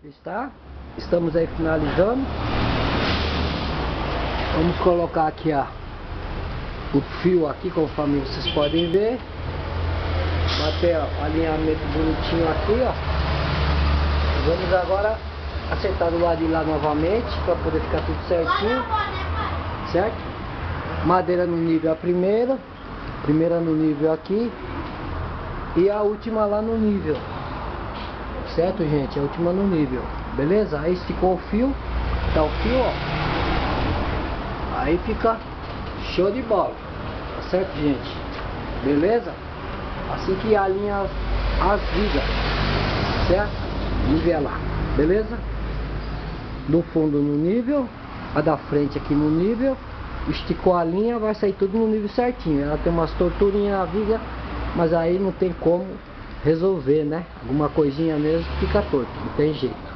Está? Estamos aí finalizando. Vamos colocar aqui o fio aqui, conforme vocês podem ver. Bater o alinhamento bonitinho aqui, ó. Vamos agora acertar do lado de lá novamente, para poder ficar tudo certinho, certo? Madeira no nível a primeira no nível aqui e a última lá no nível, certo, gente? A última no nível, beleza? Aí esticou o fio, tá o fio, ó. Aí fica show de bola, tá certo, gente? Beleza? Assim que alinha as vigas, certo? Nivelar, beleza? Do fundo no nível, a da frente aqui no nível. Esticou a linha, vai sair tudo no nível certinho. Ela tem umas torturinhas na viga, mas aí não tem como resolver, né? Alguma coisinha mesmo fica torto, não tem jeito.